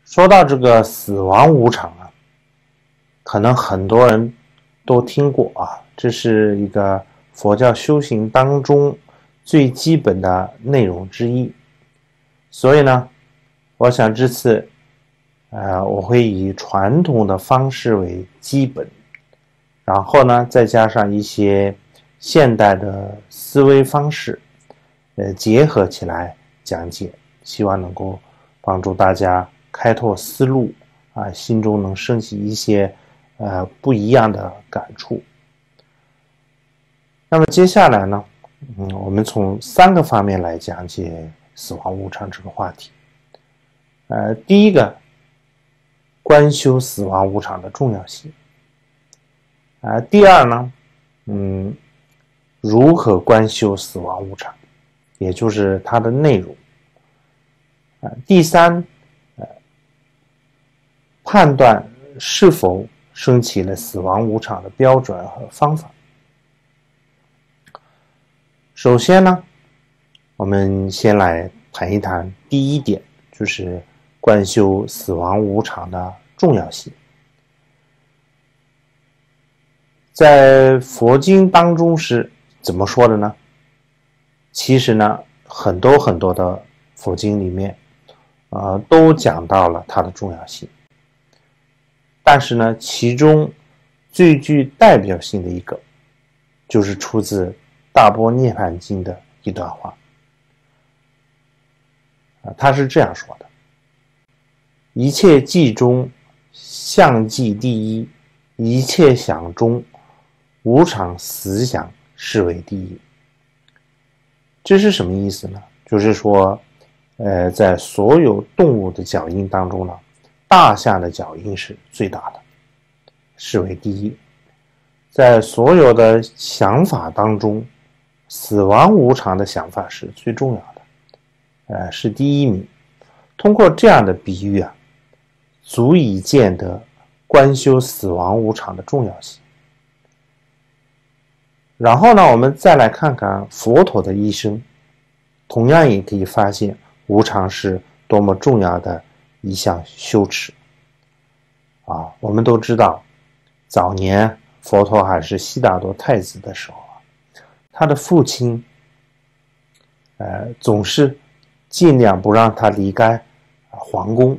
说到这个死亡无常啊，可能很多人都听过啊，这是一个佛教修行当中最基本的内容之一。所以呢，我想这次我会以传统的方式为基本，然后呢再加上一些现代的思维方式结合起来讲解，希望能够帮助大家开拓思路啊，心中能升起一些不一样的感触。那么接下来呢，我们从3个方面来讲解死亡无常这个话题。第一个，观修死亡无常的重要性。第二呢，如何观修死亡无常，也就是它的内容。第三，判断是否升起了死亡无常的标准和方法。首先呢，我们先来谈一谈第一点，就是观修死亡无常的重要性。在佛经当中是怎么说的呢？其实呢，很多的佛经里面都讲到了它的重要性。但是呢，其中最具代表性的一个，就是出自《大般涅槃经》的一段话。他是这样说的：一切记中，相记第一；一切想中，无常思想是为第一。这是什么意思呢？就是说，在所有动物的脚印当中呢，大象的脚印是最大的，是为第一。在所有的想法当中，死亡无常的想法是最重要的，是第一名。通过这样的比喻啊，足以见得观修死亡无常的重要性。然后呢，我们再来看看佛陀的一生，同样也可以发现无常是多么重要的一项修持。我们都知道，早年佛陀还是悉达多太子的时候，他的父亲总是尽量不让他离开皇宫。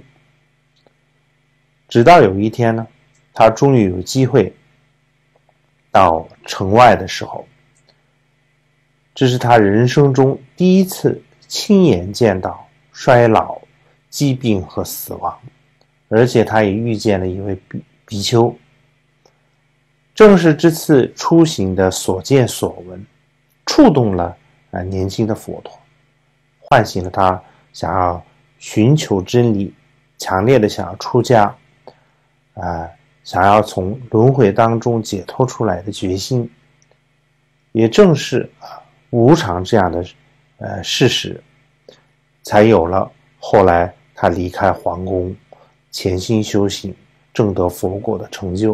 直到有一天呢，他终于有机会到城外的时候，这是他人生中第一次亲眼见到衰老、疾病和死亡，而且他也遇见了一位比丘。正是这次出行的所见所闻，触动了年轻的佛陀，唤醒了他想要寻求真理，强烈的想要出家，想要从轮回当中解脱出来的决心。也正是无常这样的事实，才有了后来他离开皇宫，潜心修行，证得佛果的成就。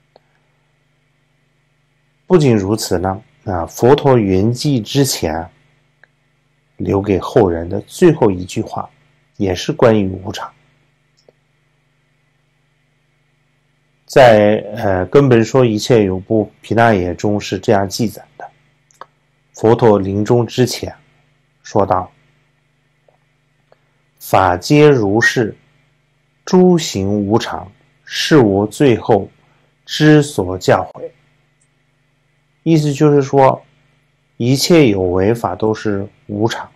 不仅如此呢，佛陀圆寂之前留给后人的最后一句话，也是关于无常。在根本说一切有部毗那耶中是这样记载的：佛陀临终之前说道，法皆如是，诸行无常，是我最后之所教诲。意思就是说，一切有为法都是无常，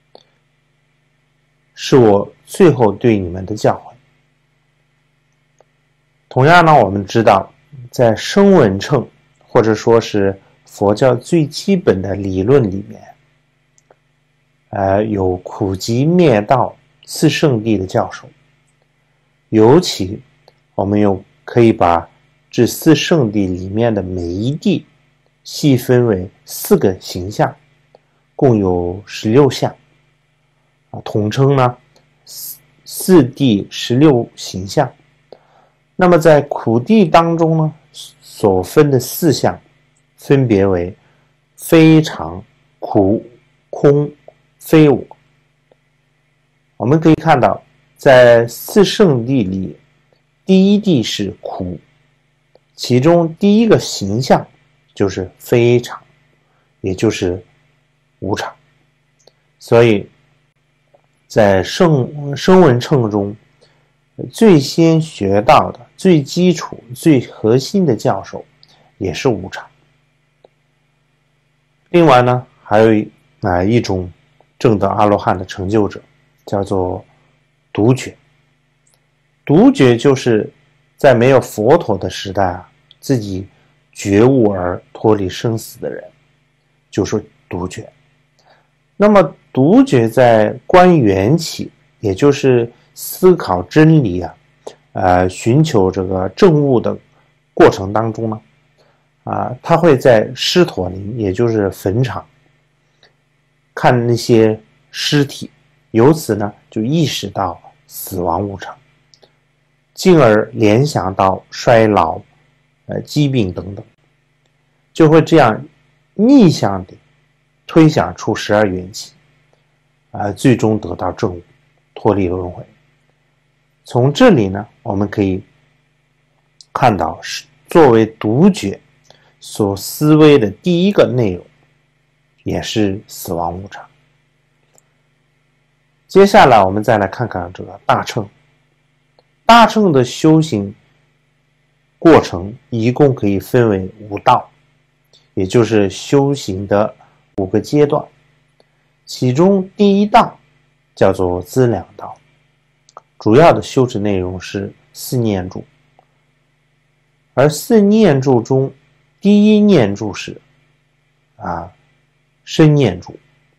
是我最后对你们的教诲。同样呢，我们知道在声闻乘或者说是佛教最基本的理论里面，有苦集灭道四圣谛的教授。尤其我们又可以把这四圣谛里面的每一谛细分为4个形象，共有16项，统称呢四谛16形象。那么在苦谛当中呢，所分的4项分别为非常、苦、空、非我。我们可以看到， 在四圣谛里，第一谛是苦，其中第一个形象就是非常，也就是无常。所以在声闻乘中，最先学到的、最基础、最核心的教授也是无常。另外呢，还有一种证得阿罗汉的成就者，叫做独觉。独觉就是在没有佛陀的时代自己觉悟而脱离生死的人，就是独觉。那么独觉在观缘起，也就是思考真理寻求这个证悟的过程当中呢，他会在尸陀林，也就是坟场，看那些尸体，由此呢就意识到死亡无常，进而联想到衰老、疾病等等，就会这样逆向的推想出12缘起，最终得到证悟，脱离轮回。从这里呢，我们可以看到，作为独觉所思维的第一个内容，也是死亡无常。接下来我们再来看看这个大乘。大乘的修行过程一共可以分为5道，也就是修行的5个阶段。其中第一道叫做资粮道，主要的修持内容是4念住，而4念住中，第一念住是身念住。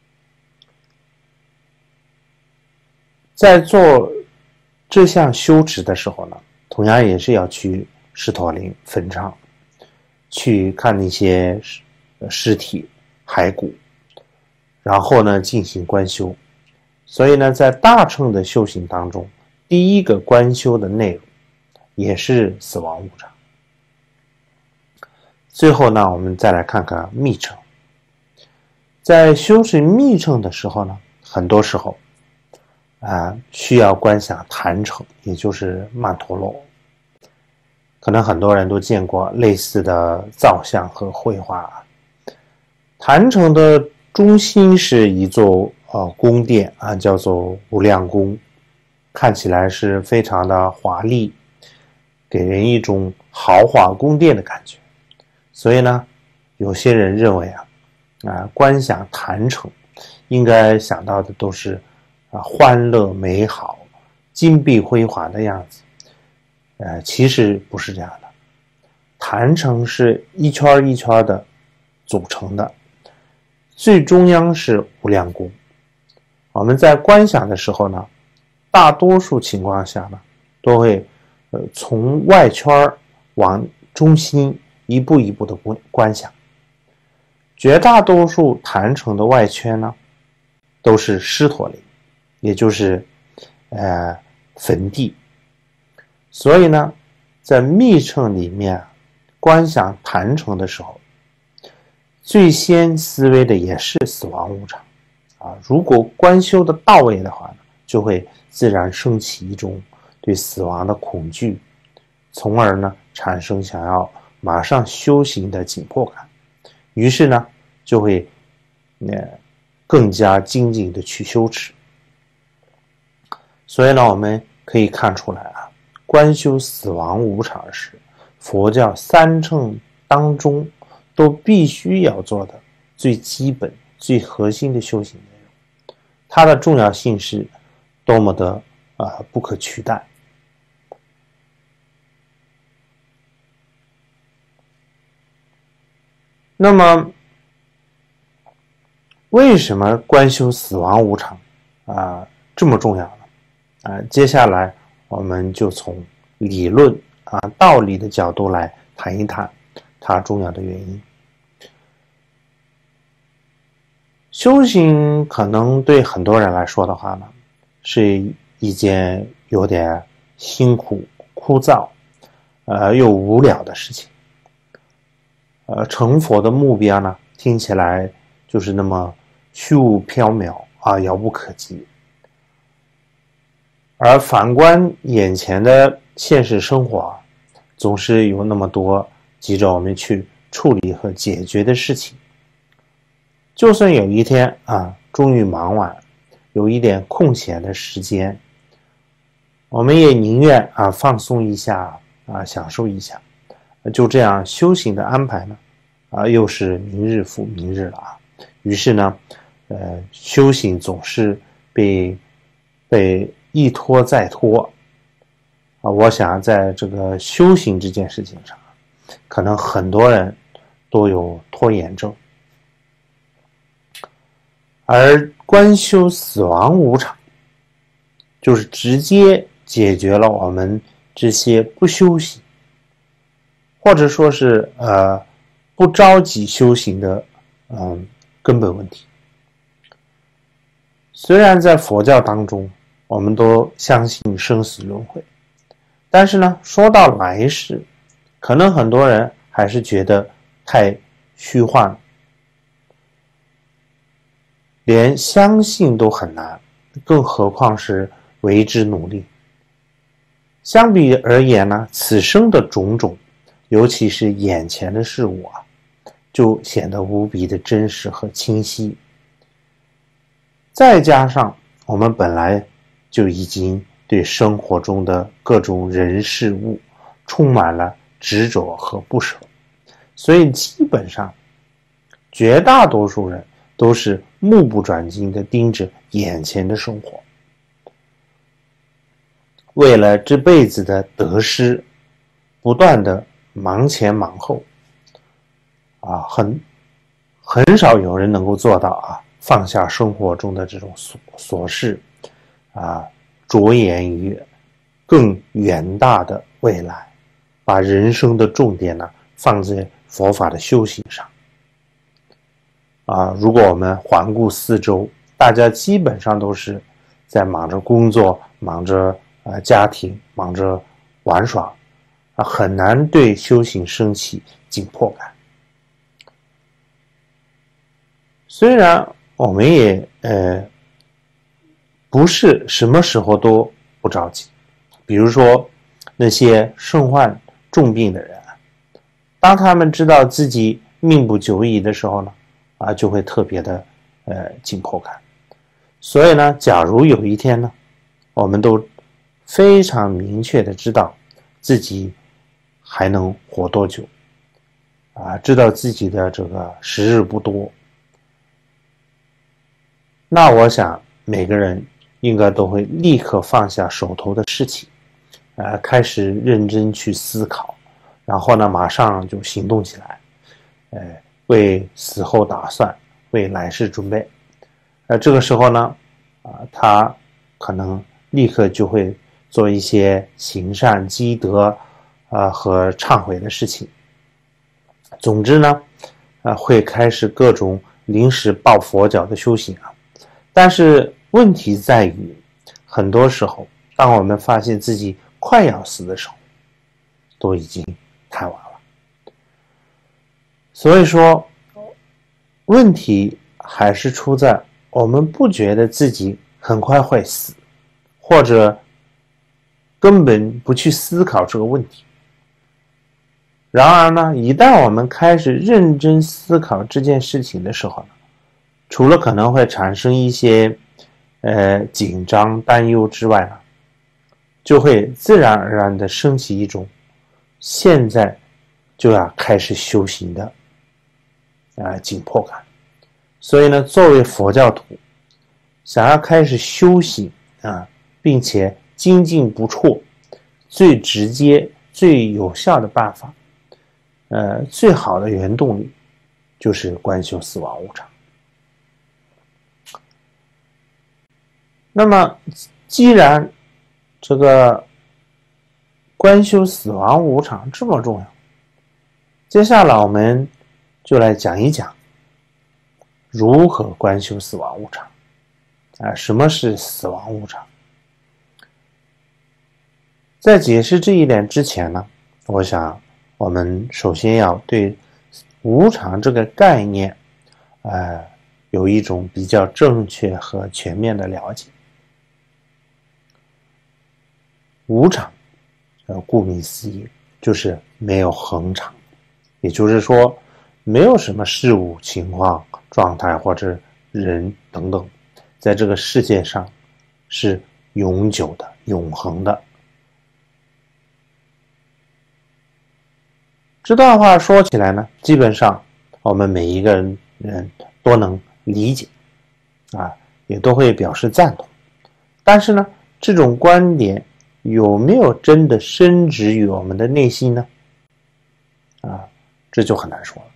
在做这项修持的时候呢，同样也是要去尸陀林坟场，去看那些尸体骸骨，然后呢进行观修。所以呢，在大乘的修行当中，第一个观修的内容也是死亡无常。最后呢，我们再来看看密乘。在修持密乘的时候呢，很多时候需要观想坛城，也就是曼陀罗。可能很多人都见过类似的造像和绘画。坛城的中心是一座宫殿叫做无量宫，看起来是非常的华丽，给人一种豪华宫殿的感觉。所以呢，有些人认为观想坛城应该想到的都是欢乐美好、金碧辉煌的样子。其实不是这样的。坛城是一圈一圈的组成的，最中央是无量宫。我们在观想的时候呢，大多数情况下呢，都会从外圈往中心一步一步的观想。绝大多数坛城的外圈呢，都是尸陀林，也就是坟地。所以呢，在密乘里面观想坛城的时候，最先思维的也是死亡无常如果观修的到位的话呢，就会自然升起一种对死亡的恐惧，从而呢产生想要马上修行的紧迫感，于是呢就会更加精进的去修持。所以呢，我们可以看出来观修死亡无常时，佛教3乘当中都必须要做的最基本、最核心的修行内容，它的重要性是多么的不可取代。那么，为什么观修死亡无常这么重要呢？接下来我们就从理论道理的角度来谈一谈它重要的原因。修行可能对很多人来说的话呢，是一件有点辛苦、枯燥又无聊的事情。成佛的目标呢，听起来就是那么虚无缥缈遥不可及。 而反观眼前的现实生活，总是有那么多急着我们去处理和解决的事情。就算有一天终于忙完，有一点空闲的时间，我们也宁愿放松一下享受一下。就这样修行的安排呢又是明日复明日了于是呢修行总是被一拖再拖我想在这个修行这件事情上，可能很多人都有拖延症。而观修死亡无常，就是直接解决了我们这些不修行，或者说是不着急修行的根本问题。虽然在佛教当中，我们都相信生死轮回，但是呢，说到来世，可能很多人还是觉得太虚幻了。连相信都很难，更何况是为之努力。相比而言呢，此生的种种，尤其是眼前的事物就显得无比的真实和清晰。再加上我们本来就已经对生活中的各种人事物充满了执着和不舍，所以基本上绝大多数人都是目不转睛地盯着眼前的生活，为了这辈子的得失，不断地忙前忙后很少有人能够做到放下生活中的这种琐事着眼于更远大的未来，把人生的重点呢放在佛法的修行上。如果我们环顾四周，大家基本上都是在忙着工作，忙着家庭，忙着玩耍很难对修行升起紧迫感。虽然我们也不是什么时候都不着急，比如说那些身患重病的人，当他们知道自己命不久矣的时候呢就会特别的紧迫感。所以呢，假如有一天呢，我们都非常明确的知道自己还能活多久知道自己的这个时日不多，那我想每个人应该都会立刻放下手头的事情开始认真去思考，然后呢马上就行动起来为死后打算，为来世准备。这个时候呢他可能立刻就会做一些行善积德和忏悔的事情。总之呢会开始各种临时抱佛脚的修行但是问题在于，很多时候当我们发现自己快要死的时候，都已经太晚了。所以说问题还是出在我们不觉得自己很快会死，或者根本不去思考这个问题。然而呢，一旦我们开始认真思考这件事情的时候呢，除了可能会产生一些紧张担忧之外呢，就会自然而然地升起一种现在就要开始修行的紧迫感。所以呢，作为佛教徒，想要开始修行并且精进不辍，最直接最有效的办法最好的原动力就是观修死亡无常。那么既然这个观修死亡无常这么重要，接下来我们就来讲一讲如何观修死亡无常什么是死亡无常。在解释这一点之前呢，我想我们首先要对无常这个概念有一种比较正确和全面的了解。 无常，顾名思义就是没有恒常，也就是说没有什么事物、情况、状态或者人等等，在这个世界上是永久的、永恒的。这段话说起来呢，基本上我们每一个人都能理解，也都会表示赞同。但是呢，这种观点有没有真的深植于我们的内心呢？这就很难说了。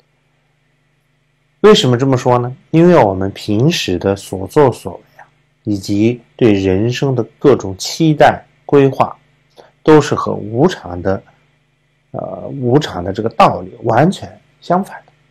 为什么这么说呢？因为我们平时的所作所为以及对人生的各种期待规划，都是和无常的这个道理完全相反的。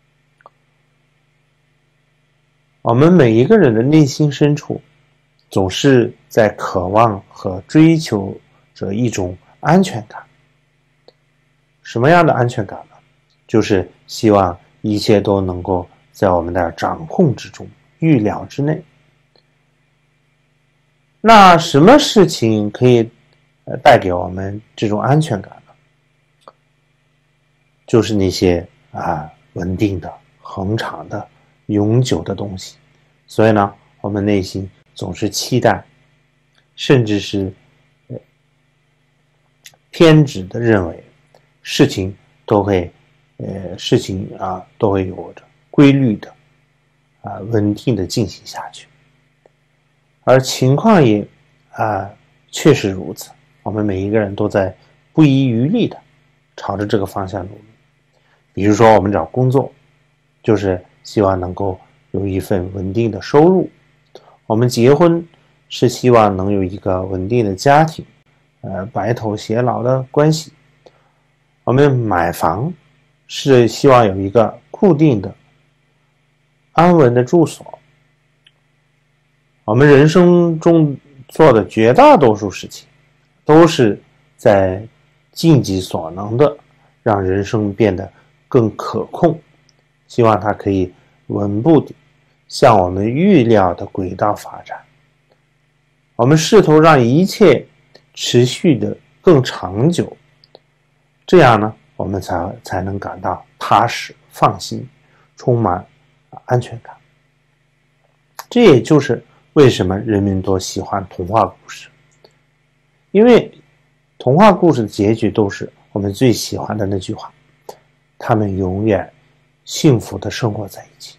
我们每一个人的内心深处，总是在渴望和追求着一种安全感。什么样的安全感呢？就是希望一切都能够在我们的掌控之中、预料之内。那什么事情可以带给我们这种安全感呢？就是那些稳定的、恒常的、永久的东西。所以呢，我们内心总是期待，甚至是偏执的认为事情都会有着规律的稳定的进行下去。而情况也确实如此，我们每一个人都在不遗余力的朝着这个方向努力。比如说我们找工作，就是希望能够有一份稳定的收入；我们结婚是希望能有一个稳定的家庭，白头偕老的关系；我们买房是希望有一个固定的、安稳的住所。我们人生中做的绝大多数事情，都是在尽己所能的让人生变得更可控，希望它可以稳步地向我们预料的轨道发展。我们试图让一切持续的更长久，这样呢，我们才能感到踏实、放心，充满安全感。这也就是为什么人们都喜欢童话故事，因为童话故事的结局都是我们最喜欢的那句话：他们永远幸福的生活在一起。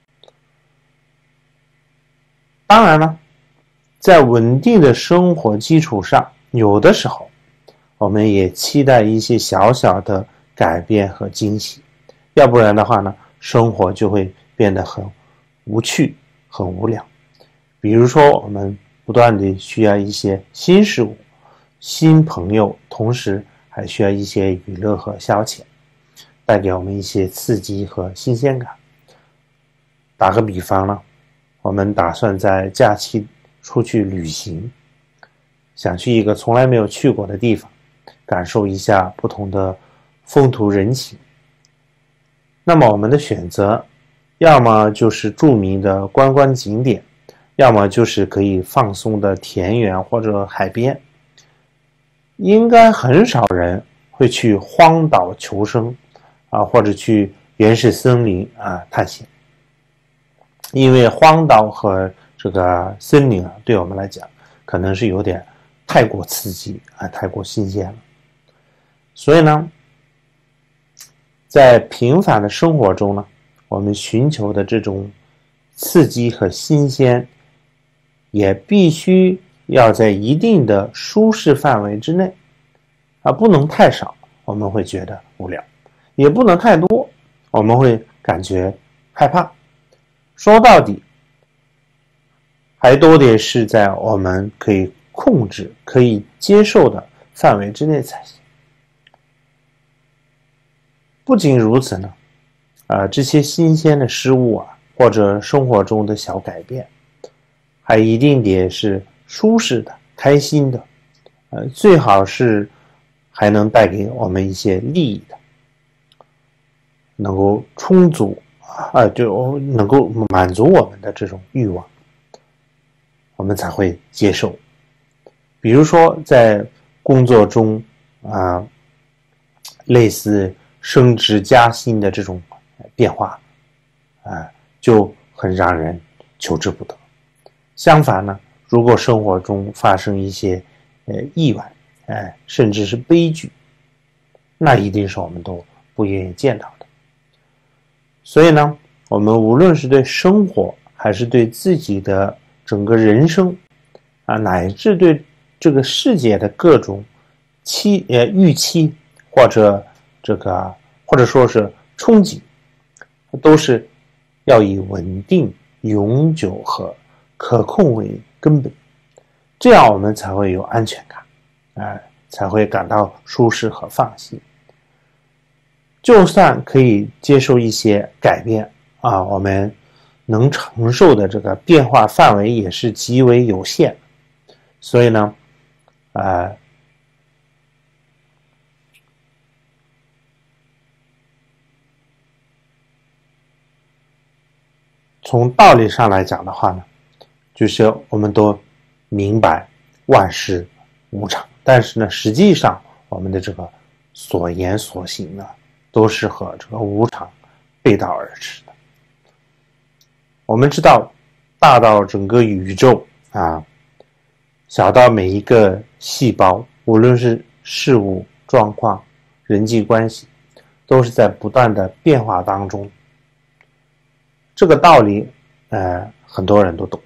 当然了，在稳定的生活基础上，有的时候我们也期待一些小小的改变和惊喜，要不然的话呢，生活就会变得很无趣、很无聊。比如说我们不断地需要一些新事物、新朋友，同时还需要一些娱乐和消遣，带给我们一些刺激和新鲜感。打个比方呢，我们打算在假期出去旅行，想去一个从来没有去过的地方，感受一下不同的风土人情。那么我们的选择，要么就是著名的观光景点，要么就是可以放松的田园或者海边。应该很少人会去荒岛求生或者去原始森林探险，因为荒岛和这个森林对我们来讲可能是有点太过刺激太过新鲜了。所以呢，在平凡的生活中呢，我们寻求的这种刺激和新鲜，也必须要在一定的舒适范围之内不能太少，我们会觉得无聊；也不能太多，我们会感觉害怕。说到底，还都得是在我们可以控制、可以接受的范围之内才行。不仅如此呢，这些新鲜的事物或者生活中的小改变，还一定得是舒适的、开心的，最好是还能带给我们一些利益的，能够充足就能够满足我们的这种欲望，我们才会接受。 比如说在工作中类似升职加薪的这种变化就很让人求之不得。相反呢，如果生活中发生一些意外甚至是悲剧，那一定是我们都不愿意见到的。所以呢，我们无论是对生活还是对自己的整个人生乃至对这个世界的各种预期或者说是憧憬，都是要以稳定、永久和可控为根本，这样我们才会有安全感，才会感到舒适和放心。就算可以接受一些改变我们能承受的这个变化范围也是极为有限。所以呢从道理上来讲的话呢，就是我们都明白万事无常，但是呢，实际上我们的这个所言所行呢，都是和这个无常背道而驰的。我们知道，大到整个宇宙小到每一个细胞，无论是事物状况、人际关系，都是在不断的变化当中。这个道理很多人都懂，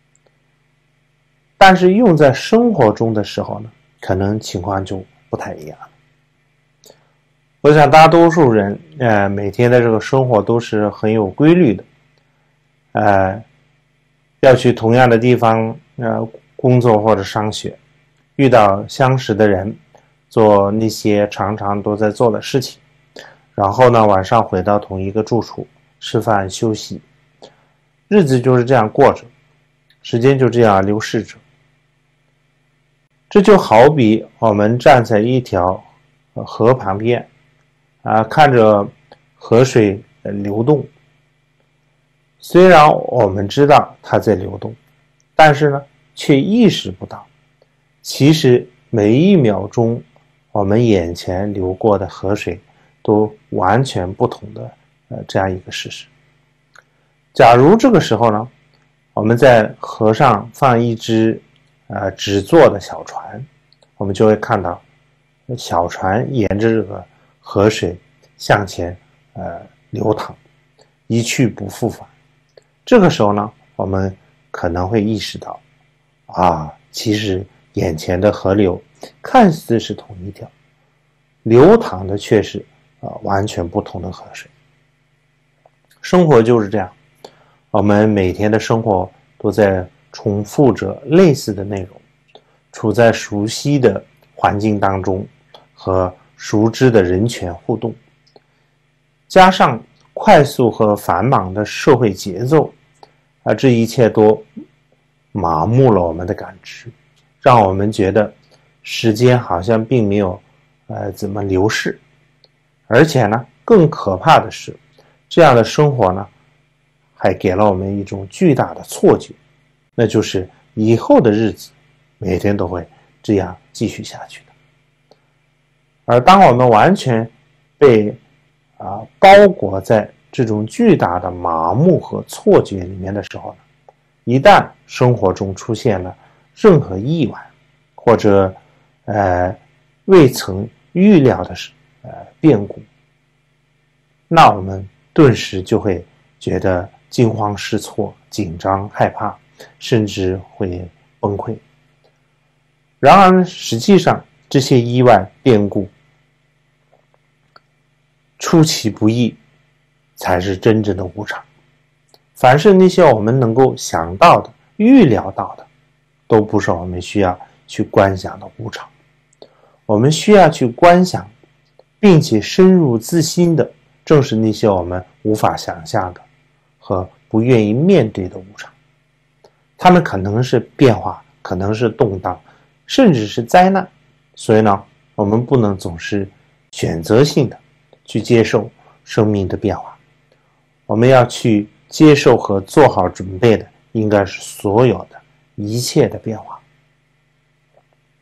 但是用在生活中的时候呢，可能情况就不太一样了。我想大多数人每天的这个生活都是很有规律的，要去同样的地方工作或者上学，遇到相识的人，做那些常常都在做的事情，然后呢晚上回到同一个住处吃饭休息，日子就是这样过着，时间就这样流逝着。这就好比我们站在一条河旁边看着河水流动，虽然我们知道它在流动，但是呢却意识不到，其实每一秒钟我们眼前流过的河水都完全不同的这样一个事实。假如这个时候呢，我们在河上放一只纸做的小船，我们就会看到小船沿着这个河水向前流淌，一去不复返。这个时候呢，我们可能会意识到其实眼前的河流看似是同一条，流淌的却是完全不同的河水。生活就是这样，我们每天的生活都在重复着类似的内容，处在熟悉的环境当中，和熟知的人权互动，加上快速和繁忙的社会节奏这一切都麻木了我们的感知，让我们觉得时间好像并没有怎么流逝。而且呢，更可怕的是，这样的生活呢还给了我们一种巨大的错觉，那就是以后的日子每天都会这样继续下去的。而当我们完全被包裹在这种巨大的麻木和错觉里面的时候呢，一旦生活中出现了任何意外，或者未曾预料的变故，那我们顿时就会觉得惊慌失措、紧张害怕，甚至会崩溃。然而实际上这些意外变故出其不意才是真正的无常。凡是那些我们能够想到的、预料到的，都不是我们需要去观想的无常。我们需要去观想并且深入自心的，正是那些我们无法想象的和不愿意面对的无常。它们可能是变化，可能是动荡，甚至是灾难。所以呢，我们不能总是选择性的去接受生命的变化，我们要去接受和做好准备的应该是所有的一切的变化。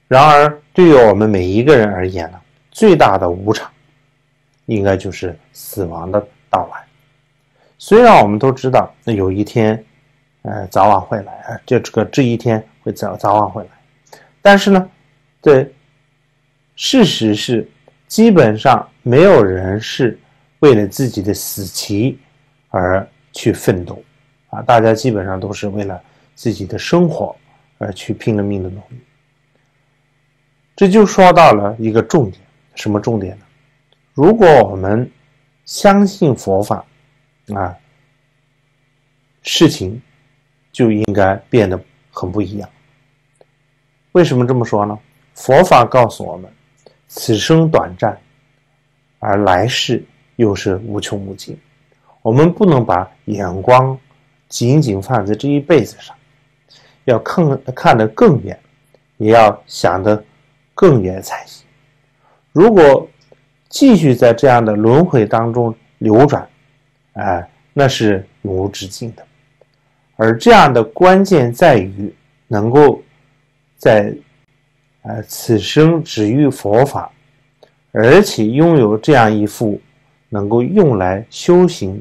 然而对于我们每一个人而言呢，最大的无常应该就是死亡的到来。虽然我们都知道有一天早晚会来，这一天会早晚会来，但是呢，对，事实是基本上没有人是为了自己的死期而去奋斗啊，大家基本上都是为了自己的生活而去拼了命的努力。这就说到了一个重点，什么重点呢？如果我们相信佛法啊，事情就应该变得很不一样。为什么这么说呢？佛法告诉我们，此生短暂，而来世又是无穷无尽。我们不能把眼光仅仅放在这一辈子上，要看得更远，也要想得更远才行。如果继续在这样的轮回当中流转，那是永无止境的。而这样的关键在于能够在此生只遇佛法，而且拥有这样一副能够用来修行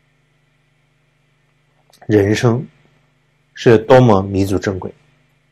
人生，是多么弥足珍贵。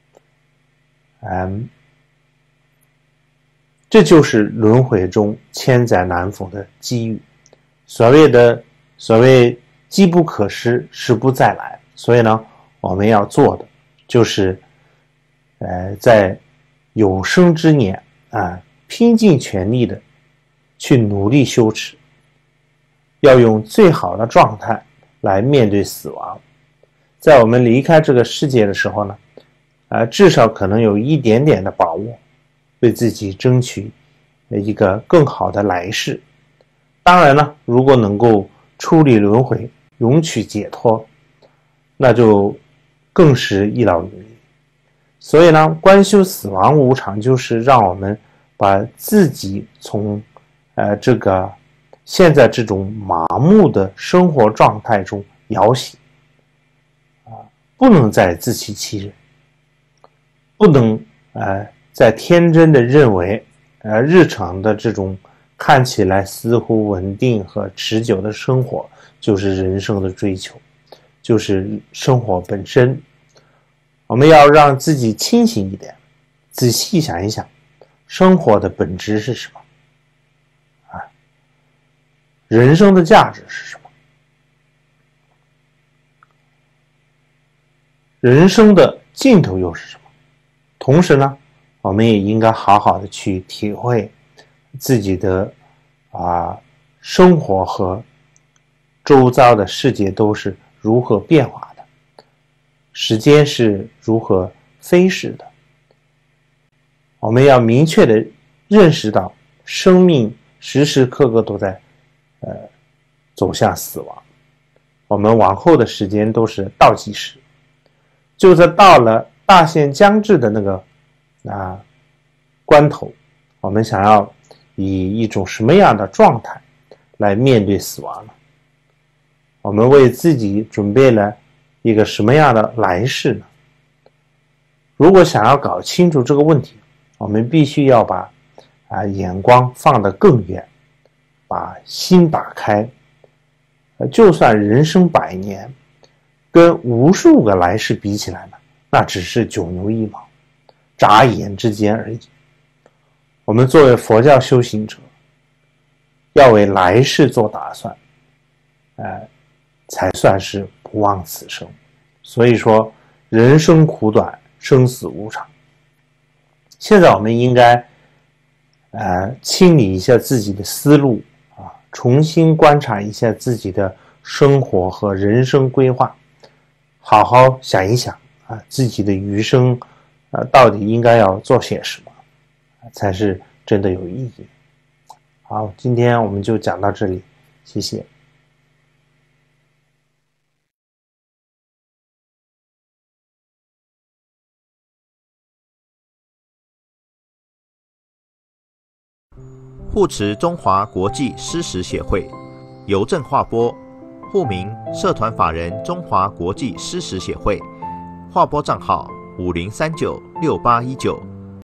这就是轮回中千载难逢的机遇。所谓机不可失，时不再来。所以呢，我们要做的就是在有生之年拼尽全力的去努力修持，要用最好的状态来面对死亡。在我们离开这个世界的时候呢，至少可能有一点点的把握，为自己争取一个更好的来世。当然呢，如果能够出离轮回，永取解脱，那就更是一劳永逸。所以呢，观修死亡无常，就是让我们把自己从这个现在这种麻木的生活状态中摇醒，不能再自欺欺人，不能再天真的认为日常的这种看起来似乎稳定和持久的生活就是人生的追求，就是生活本身。我们要让自己清醒一点，仔细想一想，生活的本质是什么？人生的价值是什么？人生的尽头又是什么？同时呢，我们也应该好好的去体会自己的生活和周遭的世界都是如何变化的，时间是如何飞逝的。我们要明确的认识到，生命时时刻刻都在走向死亡，我们往后的时间都是倒计时。就在到了大限将至的那个关头，我们想要以一种什么样的状态来面对死亡呢？我们为自己准备了一个什么样的来世呢？如果想要搞清楚这个问题，我们必须要把眼光放得更远，把心打开。就算人生100年，跟无数个来世比起来呢，那只是九牛一毛，眨眼之间而已。我们作为佛教修行者，要为来世做打算，才算是不枉此生。所以说，人生苦短，生死无常。现在我们应该清理一下自己的思路重新观察一下自己的生活和人生规划，好好想一想自己的余生到底应该要做些什么才是真的有意义。好，今天我们就讲到这里，谢谢。 护持中华国际诗词协会，邮政划拨，户名社团法人中华国际诗词协会，划拨账号50396819。